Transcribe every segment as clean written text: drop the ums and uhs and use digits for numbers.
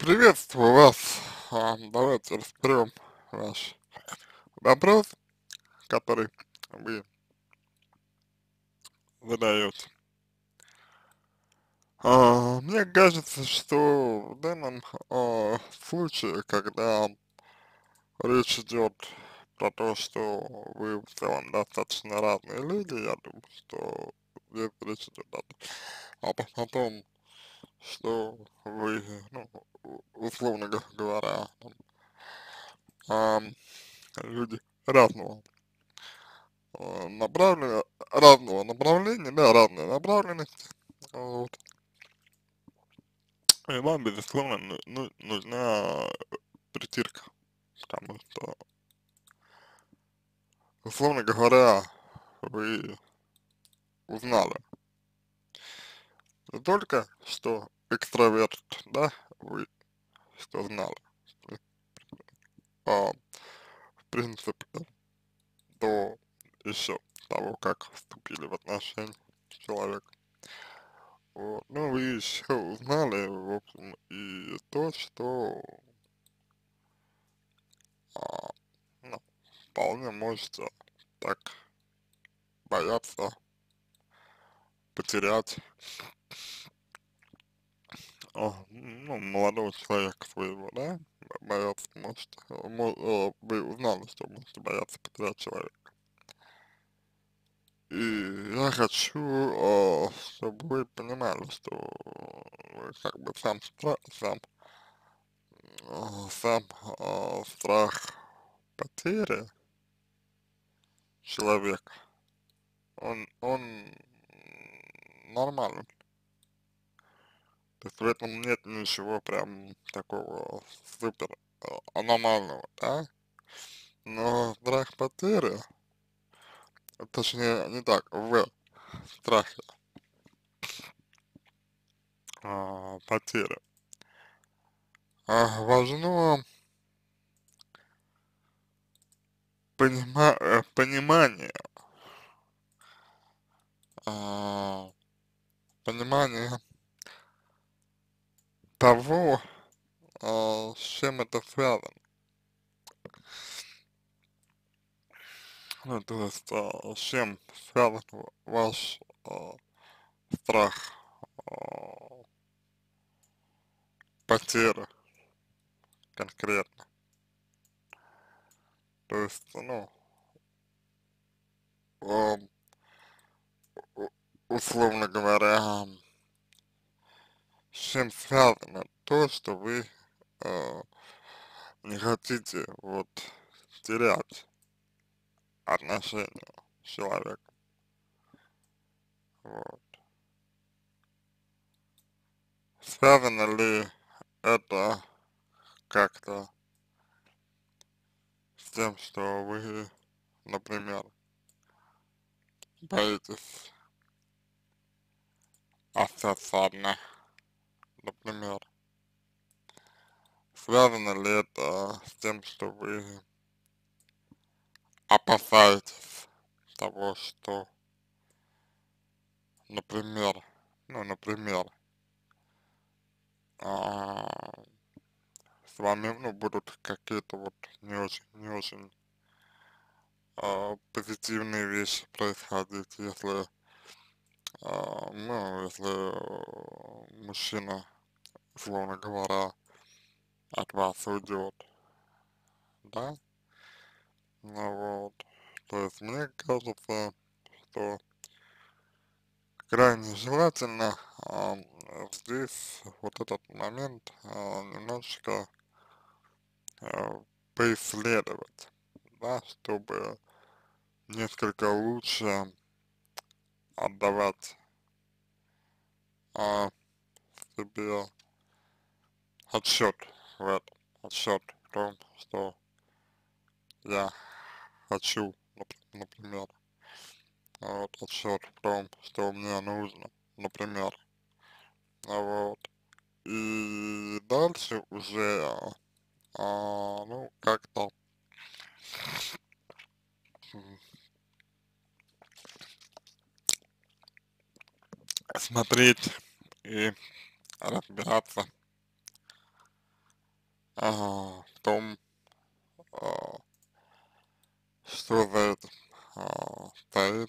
Приветствую вас. Давайте разберем ваш вопрос, который вы задаете. Мне кажется, что в данном случае, когда речь идет про то, что вы в целом достаточно разные люди, я думаю, что здесь речь идет о том, что вы, ну, условно говоря, ам, люди разного разного направления, да, разной направленности, вот. И вам, безусловно, нужна притирка, потому что, условно говоря, вы узнали не только, что экстраверт, да, вы что знали, а, в принципе, до еще того, как вступили в отношения с человеком. Вот. Ну, вы еще узнали, в общем, и то, что а, ну, вполне можете так бояться потерять, ну, молодого человека своего, да, бояться, может, вы узнали, что можете бояться потерять человека. И я хочу, чтобы вы понимали, что вы как бы сам страх потери человека, он нормальный. То есть в этом нет ничего прям такого супер аномального, да? Но страх потери, точнее не так, в страхе потери важно понимание, а, понимание того, с чем это связано. Ну, то есть, с чем связан ваш страх а, потери конкретно. То есть, ну, а, условно говоря, с чем связано то, что вы э, не хотите вот терять отношения с человеком. Вот. Связано ли это как-то с тем, что вы, например, боитесь остаться одна, например? Связано ли это с тем, что вы опасаетесь того, что, например, ну, например, а, с вами, ну, будут какие-то вот не очень позитивные вещи происходить, если, ну, если мужчина, условно говоря, от вас уйдет, да? Ну вот, то есть мне кажется, что крайне желательно здесь вот этот момент немножечко поисследовать, да, чтобы несколько лучше отдавать себе отсчет в этом, отсчет в том, что я хочу, например, вот, отсчет в том, что мне нужно, например, вот, и дальше уже, ну, как-то м, смотреть и разбираться в том, а, что за этим стоит,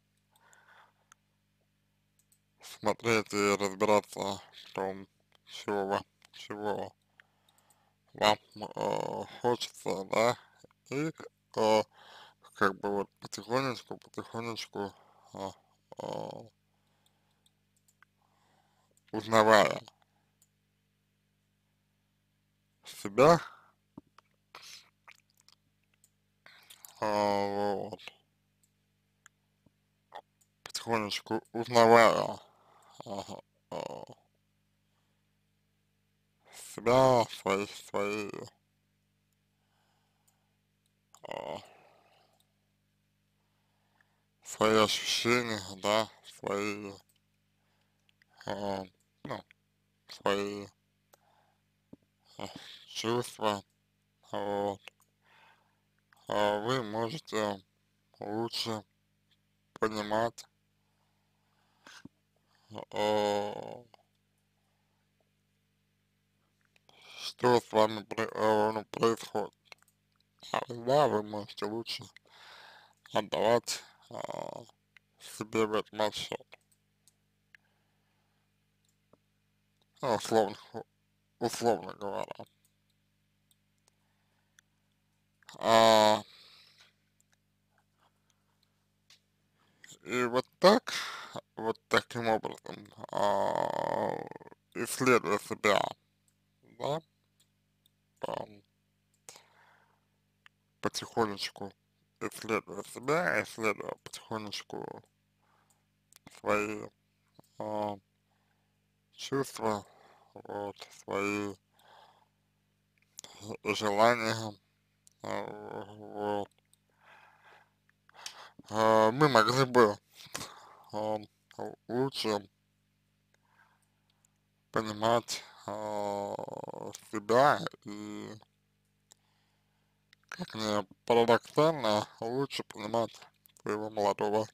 смотреть и разбираться в том, чего вам хочется, да, и э, как бы вот потихонечку а, а, узнавая себя, вот, потихонечку узнавая а, а, себя, а, свои ощущения, да, а, ну, свои а, чувства, вот, вы можете лучше понимать, а, что с вами ну, происходит. Да, вы можете лучше отдавать себе в этом отсчет. Ну, условно говоря. А, и вот так, вот таким образом, исследуя себя, да, там, потихонечку исследуя себя, исследуя потихонечку свои а, чувства, вот, свои желания, вот, мы могли бы а, лучше понимать себя и, как ни парадоксально, лучше понимать своего молодого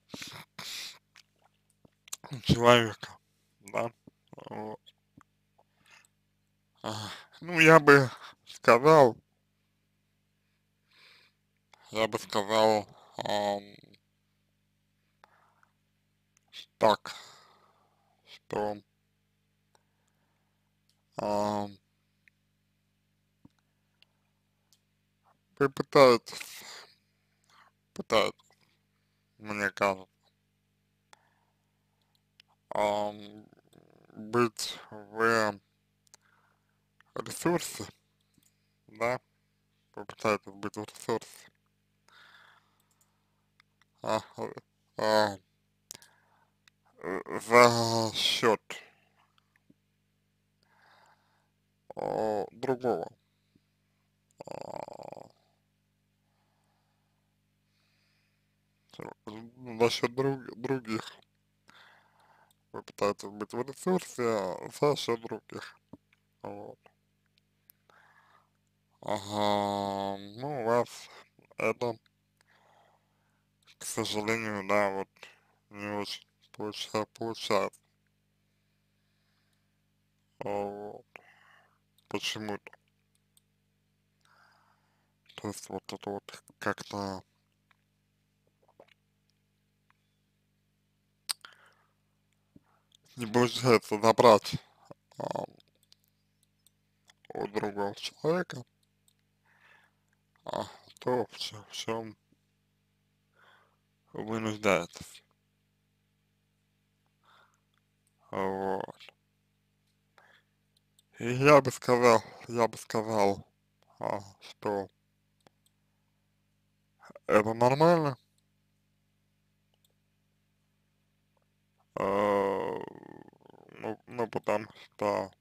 человека, да, вот. А, ну, сказал, я бы сказал, ам, так, что ам, вы пытаетесь, мне кажется, ам, быть в ресурсе, да, вы пытаетесь быть в ресурсе, а, а, за счет другого, а, за счет других, вы пытаетесь быть в ресурсе за счет других, вот. Ага, ну, у вас это, к сожалению, да, вот, не очень получается, вот, почему-то. То есть вот это вот как-то не получается забрать а, у другого человека, а, то, в чем вы нуждаетесь. Вот. И я бы сказал, что это нормально, а, ну потому что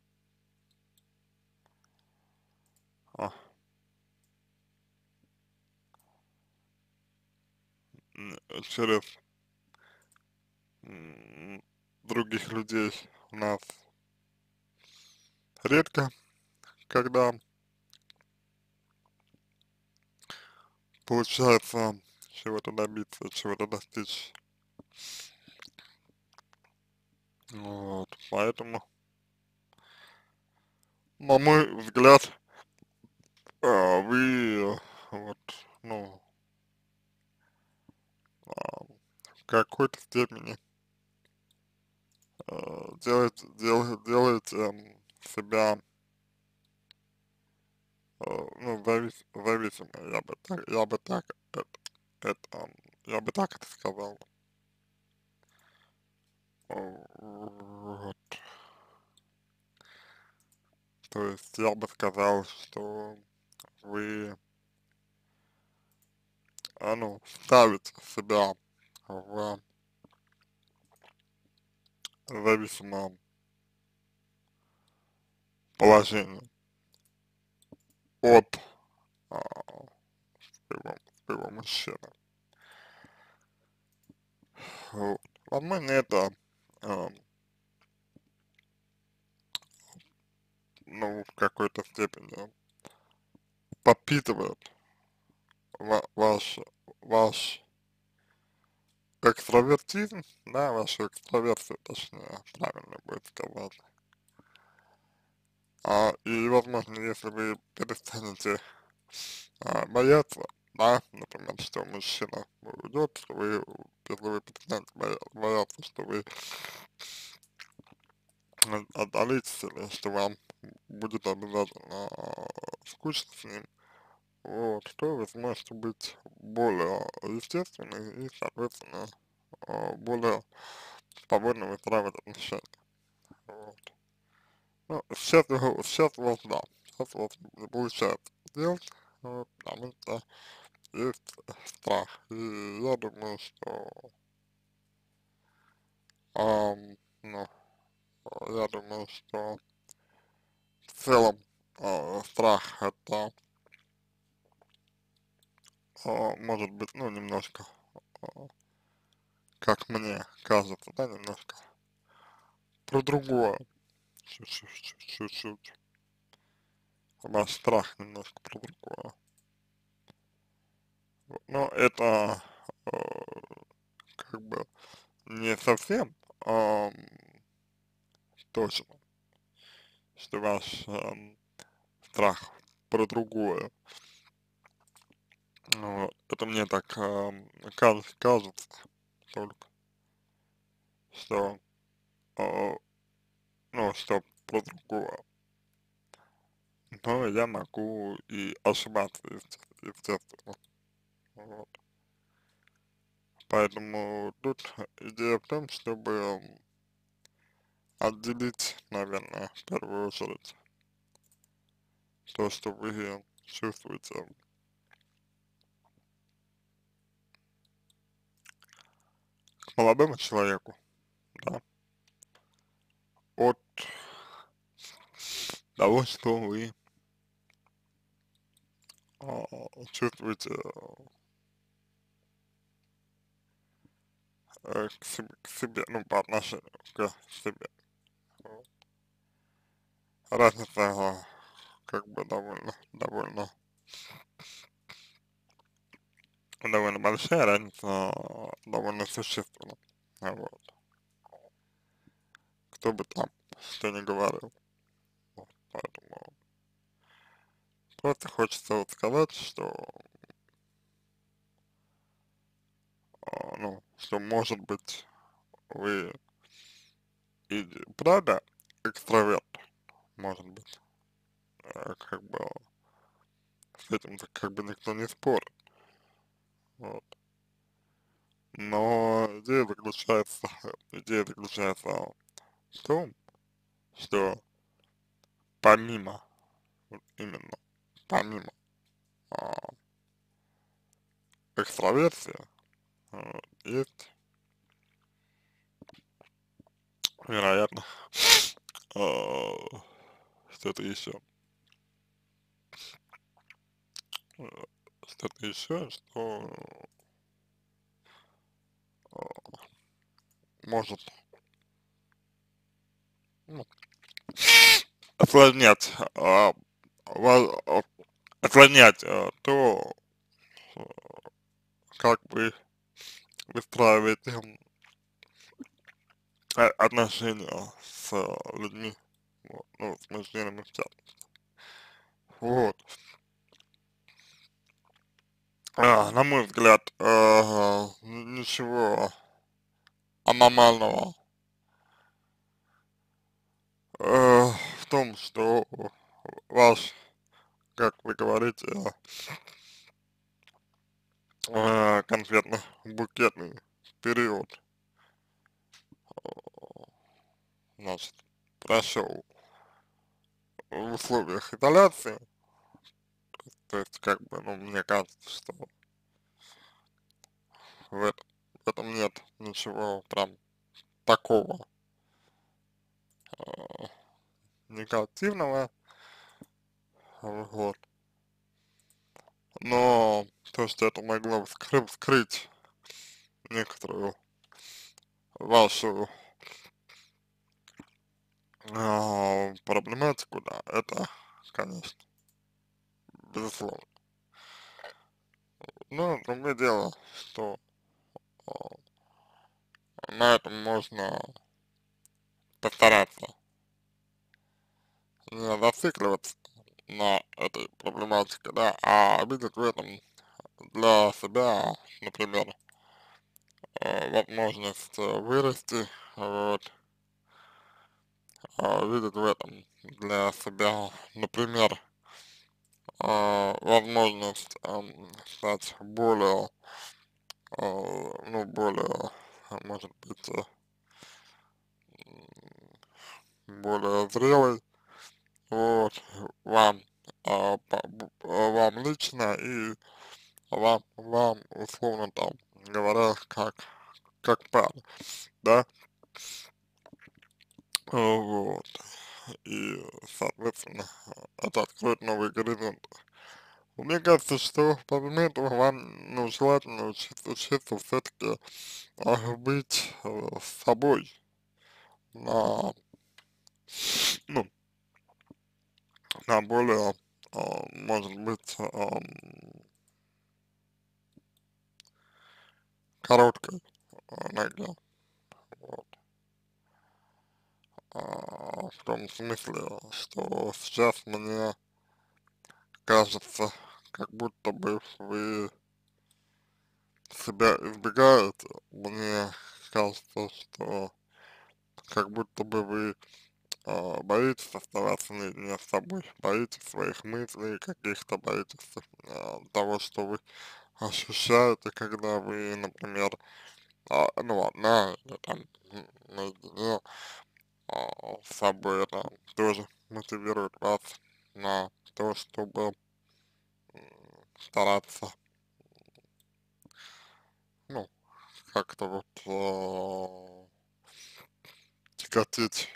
а, через других людей у нас редко, когда получается чего-то добиться, чего-то достичь. Вот, поэтому, на мой взгляд, вы вот, ну, в какой-то степени делаете себя, ну, зависимой, это, я бы так это сказал. Вот. То есть я бы сказал, что вы, ну, ставите себя в зависимом положении от а, своего мужчины. Вот. Возможно, это, а, ну, в какой-то степени подпитывает ваш, ваш экстравертизм, да, вашу экстраверсию, точнее, правильно будет сказать. И, возможно, если вы перестанете бояться, да, например, что мужчина уйдет, что вы, если вы перестанете бояться, что вы отдалитесь или что вам будет обязательно скучно с ним, вот, то вы сможете быть более естественны и, соответственно, более свободно выстраивать отношения. Вот. Ну, сейчас у вас, да, сейчас у вас не получается сделать, вот, потому что есть страх. И я думаю, что, ну, я думаю, что в целом страх это может быть, ну, немножко, а, как мне кажется, да, немножко про другое, чуть-чуть, ваш страх немножко про другое. Вот. Но это э, как бы не совсем точно, что ваш страх про другое. Вот. Это мне так кажется только, что, э, ну, что про другое. Но я могу и ошибаться, естественно. Вот. Поэтому тут идея в том, чтобы отделить, наверное, в первую очередь то, что вы чувствуете к молодому человеку, да, от того, что вы чувствуете к себе, ну, по отношению к себе. Вот. Разница, как бы довольно большая, разница довольно существенна. Вот. Кто бы там что ни говорил. Вот. Поэтому просто хочется вот сказать, что, ну, что может быть вы и правда экстраверт, может быть, как бы с этим-то как бы никто не спорит. Вот. Но идея заключается в том, что помимо, вот именно, помимо а, экстраверсии, есть, вероятно, а, что-то еще, э, что-то еще, что а, может, ну, осложнять, осложнять то, э, как вы выстраиваете отношения с людьми, вот, ну, с мужчинами в частности. Вот. на мой взгляд, ничего аномального в том, что ваш, как вы говорите, конкретно букетный период, значит, прошел в условиях изоляции, то есть, как бы, ну, мне кажется, что в этом нет ничего прям такого э, негативного, вот. Но то, что это могло вскрыть некоторую вашу проблематику, да, это, конечно, безусловно. Но другое дело, что а, на этом можно постараться не зацикливаться на этой проблематике, да, а видеть в этом для себя, например, возможность вырасти, вот, видеть в этом для себя, например, возможность стать более, ну, более, может быть, более зрелой, вот, вам, вам лично и вам, условно там говоря, как пара, да, вот, и, соответственно, это откроет новый горизонт. Мне кажется, что помимо этого вам, ну, желательно учиться все-таки быть собой на, ну, на более, может быть, короткой ноге, вот. В том смысле, что сейчас мне кажется, как будто бы вы себя избегаете. Мне кажется, что как будто бы вы боитесь оставаться наедине с собой, боитесь своих мыслей каких-то, боитесь того, что вы ощущаете, когда вы, например, ну, одна или там наедине с собой, это тоже мотивирует вас на то, чтобы стараться, ну, как-то вот тяготеть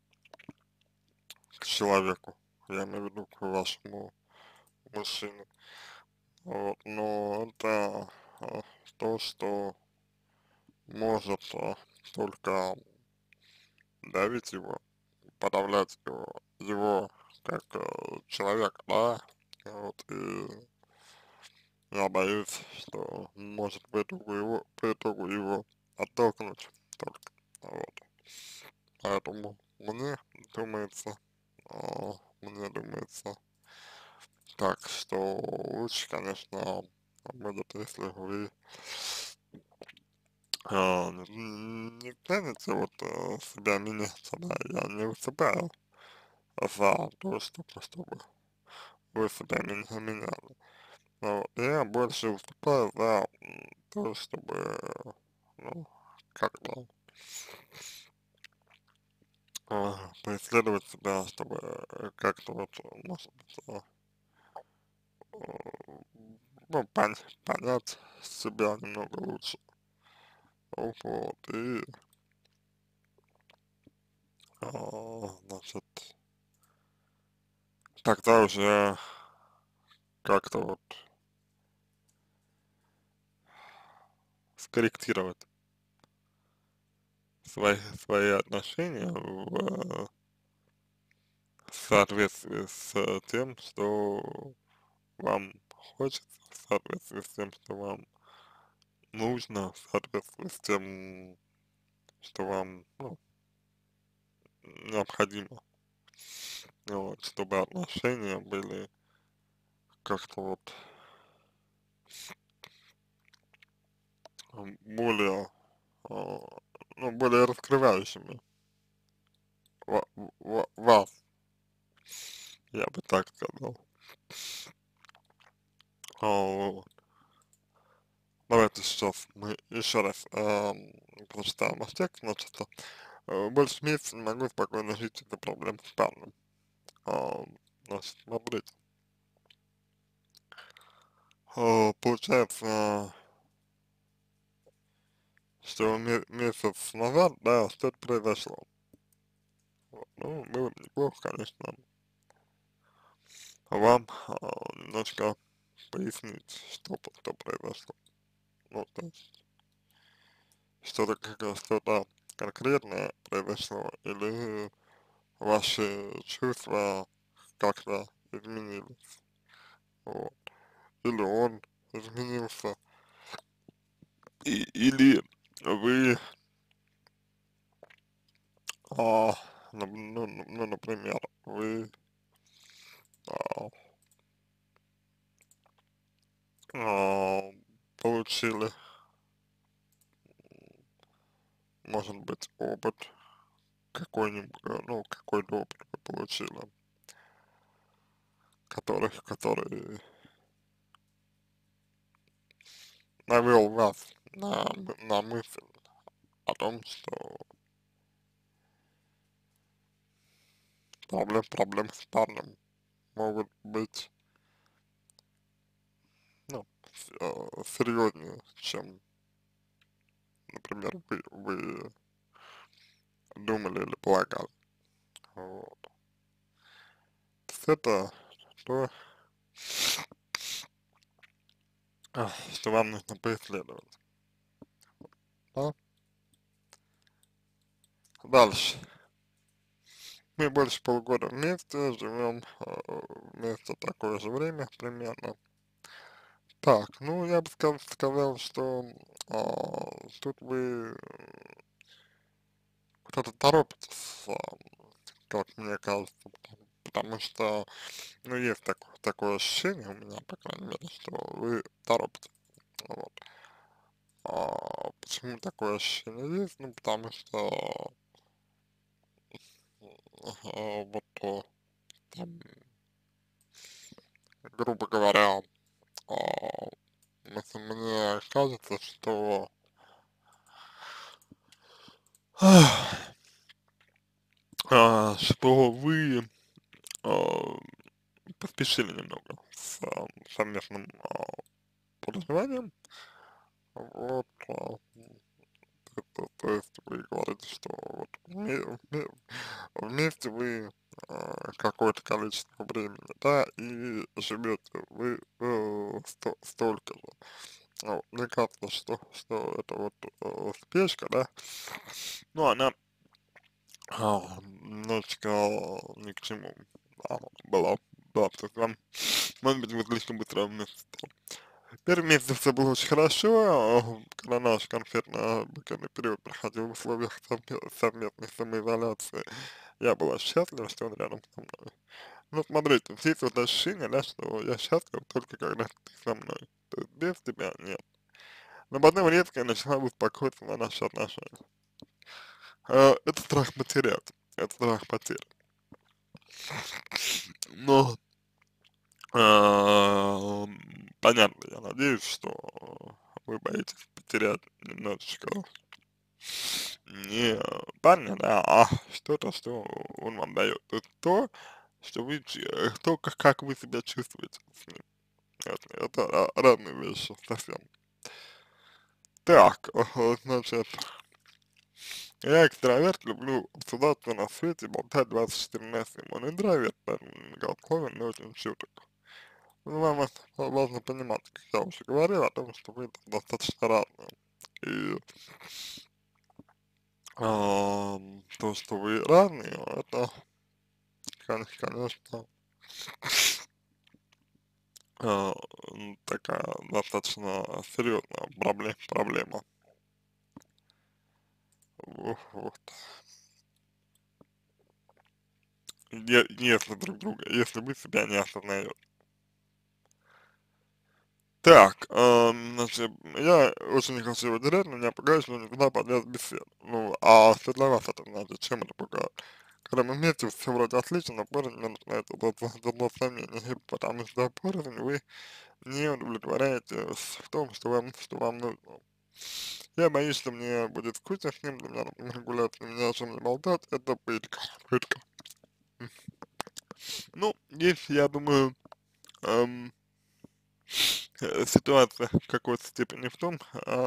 к человеку, я имею в виду к вашему мужчине. Вот, но это то, что может только давить его, подавлять его как человека, да, вот, и я боюсь, что может по итогу его оттолкнуть только, вот, поэтому думается, мне думается, так что лучше, конечно, будет, если вы не станете вот себя меняться, да, я не выступаю за то, чтобы вы себя меняли. Вот. Я больше выступаю за то, чтобы, ну, как-то поисследовать себя, чтобы как-то вот, может быть, ну, понять себя немного лучше. Вот, и, значит, тогда уже как-то вот скорректировать свои отношения в соответствии с тем, что вам хочется, в соответствии с тем, что вам нужно, в соответствии с тем, что вам, ну, необходимо, вот, чтобы отношения были как-то вот более, а, ну, более раскрывающими вас, я бы так сказал. Вот. Давайте сейчас мы еще раз прочитаем ваш текст, значит, больше месяца не могу спокойно жить из-за проблем с парнем. А, значит, смотрите, получается, что месяц назад, да, что-то произошло. Вот. Ну, было бы неплохо, конечно, вам немножко пояснить, что произошло. Ну, то есть, что-то конкретное произошло, или ваши чувства как-то изменились, вот. Или он изменился, или вы, а, например, вы а, а, получили, может быть, опыт какой-нибудь, ну, какой-то опыт вы получили, который навел вас на мысль о том, что проблем с парнем могут быть, ну, серьезнее, чем, например, вы думали или полагали. Вот. То есть это то, что вам нужно поисследовать. Да? Дальше. Мы больше полугода вместе, живем вместе такое же время примерно. Так, ну я бы сказал, что тут вы кто-то торопитесь, как мне кажется, потому что, ну, есть такое ощущение у меня, по крайней мере, что вы торопитесь. Вот. Почему такое ощущение есть? Ну, потому что, вот, там, грубо говоря, а, мне кажется, что вы а, поспешили немного с совместным проживанием. Вот, то есть вы говорите, что вот вместе вы какое-то количество времени, да, и живете вы столько же. Вот. Мне кажется, что это вот спешка, да, ну, она немножечко ни к чему, да, была, то есть вам, может быть, вы слишком быстро вместе. Первый месяц все было очень хорошо, когда наш конфетно-букетный период проходил в условиях совместной самоизоляции. Я была счастлива, что он рядом со мной. Ну, смотрите, здесь вот ощущение, да, что я счастлив только когда ты со мной. То есть без тебя нет. Но потом резко я начала беспокоиться на наши отношения. Это страх потерять. Это страх потери. Но, понятно, я надеюсь, что вы боитесь потерять немножечко не парня, да, а что-то, что он вам дает. То есть то, что вы, то, как вы себя чувствуете с ним. Это разные вещи совсем. Так, значит, я экстраверт, люблю обсуждаться на свете, болтать 24/7. Он интроверт, поэтому голословен, но очень чуток. Ну, вам важно понимать, как я уже говорил, о том, что вы достаточно разные. И то, что вы разные, это, конечно, а, такая достаточно серьезная проблема. Вот. Если вы себя не осознаете. Так, значит, я очень не хочу его терять, но меня пугает, что он никуда подлез без света. Ну, а что для вас это значит, чем это пугает? Когда мы вместе, все вроде отлично, но порой мне начинает задавать сомнения, потому что порознь вы не удовлетворяете в том, что вам нужно. Я боюсь, что мне будет скучно с ним, для меня, например, гулять, ни о чем не болтать, это пытка, пытка. Ну, здесь, я думаю, эм, ситуация в какой-то степени в том,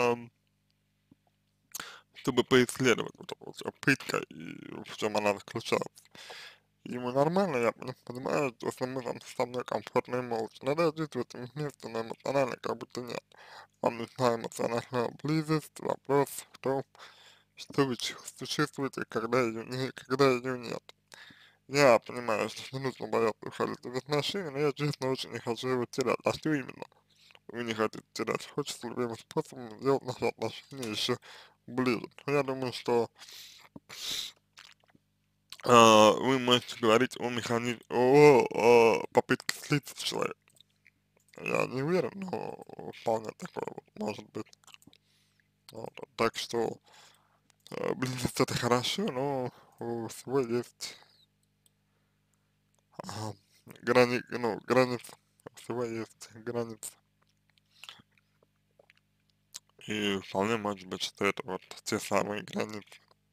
чтобы поисследовать вот эту вот пытка и в чем она заключается. Ему нормально, я понимаю, то, что мы там со мной комфортно и молча. Надо жить в этом месте, но эмоционально как будто нет. Вам нужна эмоциональная близость, вопрос в том, что вы чувствуете, когда ее нет. Я понимаю, что не нужно бояться уходить из отношений, но я честно очень не хочу его терять. А что именно вы не хотите терять? Хочется любым способом сделать наши отношения еще ближе. Но я думаю, что вы можете говорить о механизме, о попытке слиться с человеком. Я не уверен, но вполне такое вот может быть. Вот. Так что близость это хорошо, но у всего есть а, граница. У всего есть граница. И вполне может быть, что это вот те самые границы,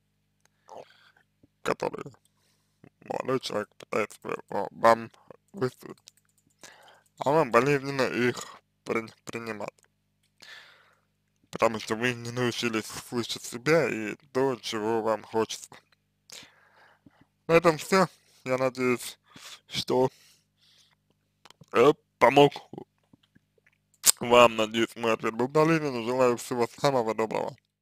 которые молодой человек пытается вам выставить. А вам болезненно их принимать. Потому что вы не научились слышать себя и то, чего вам хочется. На этом все. Я надеюсь, что помог вам. Надеюсь, мой ответ был полезен. Желаю всего самого доброго.